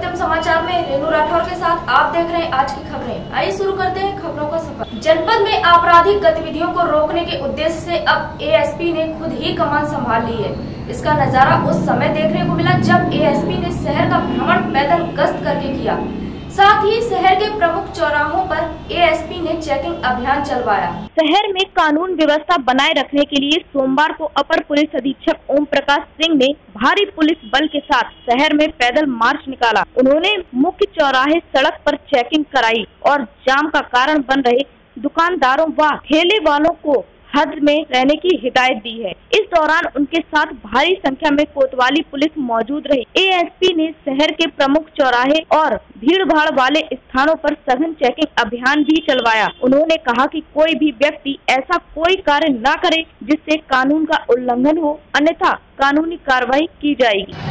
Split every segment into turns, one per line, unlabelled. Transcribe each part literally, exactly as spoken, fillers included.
सत्यम समाचार में रेनू राठौर के साथ आप देख रहे हैं आज की खबरें। आइए शुरू करते हैं खबरों का सफर। जनपद में आपराधिक गतिविधियों को रोकने के उद्देश्य से अब एएसपी ने खुद ही कमान संभाल ली है। इसका नजारा उस समय देखने को मिला जब एएसपी ने शहर का भ्रमण पैदल गश्त करके किया। साथ ही शहर के प्रमुख चौराहों पर एएसपी ने चेकिंग अभियान चलवाया।
शहर में कानून व्यवस्था बनाए रखने के लिए सोमवार को अपर पुलिस अधीक्षक ओम प्रकाश सिंह ने भारी पुलिस बल के साथ शहर में पैदल मार्च निकाला। उन्होंने मुख्य चौराहे सड़क पर चेकिंग कराई और जाम का कारण बन रहे दुकानदारों व ठेले वालों को हद में रहने की हिदायत दी है। इस दौरान उनके साथ भारी संख्या में कोतवाली पुलिस मौजूद रही। एएसपी ने शहर के प्रमुख चौराहे और भीड़ भाड़ वाले स्थानों पर सघन चेकिंग अभियान भी चलवाया। उन्होंने कहा कि कोई भी व्यक्ति ऐसा कोई कार्य न करे जिससे कानून का उल्लंघन हो, अन्यथा कानूनी कार्रवाई की जाएगी।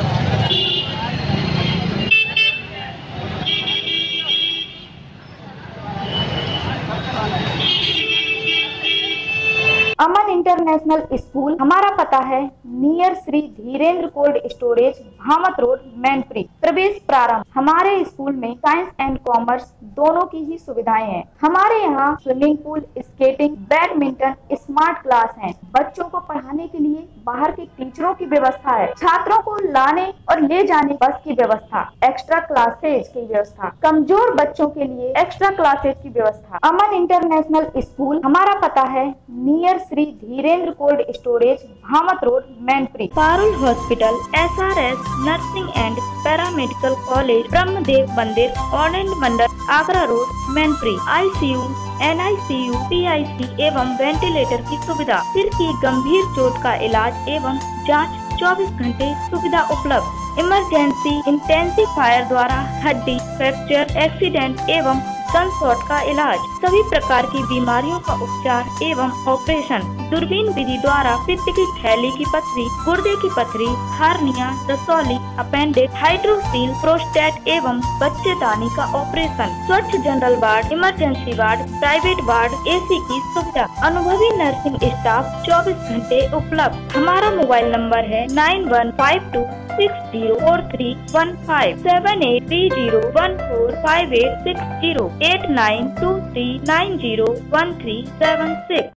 अमन इंटरनेशनल स्कूल, हमारा पता है near Shri Dhirendra cold storage, Bhamat road, Mainpuri. प्रवेश प्रारंभ। हमारे स्कूल में साइंस एंड कॉमर्स दोनों की ही सुविधाएं हैं। हमारे यहाँ swimming pool, skating, badminton, smart class हैं। बच्चों को पढ़ाने के लिए बाहर के टीचरों की व्यवस्था है। छात्रों को लाने और ले जाने बस की व्यवस्था, एक्स्ट्रा क्लासेज की व्यवस्था, कमजोर बच्चों के लिए एक्स्ट्रा क्लासेज की व्यवस्था। अमन इंटरनेशनल स्कूल, हमारा पता है near Shri Dhirendra cold storage, Bhamat road, Mainpuri. Parul hospital, SRS nursing and paramedical college, Brahmdev मंदिर, ऑरेंज मंडल, Agra road, Mainpuri. ICU, NICU, PIC एवं वेंटिलेटर की सुविधा। सिर की गंभीर चोट का इलाज एवं जांच चौबीस घंटे सुविधा उपलब्ध। इमरजेंसी इंटेंसिफायर द्वारा हड्डी फ्रैक्चर, एक्सीडेंट एवं गनशॉट का इलाज। सभी प्रकार की बीमारियों का उपचार एवं ऑपरेशन। दूरबीन विधि द्वारा पित्त की थैली की पथरी, गुर्दे की पथरी, हार्निया, रसौली, अपेंडिक्स, हाइड्रोसील, प्रोस्टेट एवं बच्चेदानी का ऑपरेशन। स्वच्छ general ward, emergency ward, private ward, AC की सुविधा। अनुभवी नर्सिंग स्टाफ चौबीस घंटे उपलब्ध। हमारा मोबाइल नंबर है nine one five two six zero four three one five, seven eight three zero one four five eight six zero, eight nine two three nine zero one three seven six.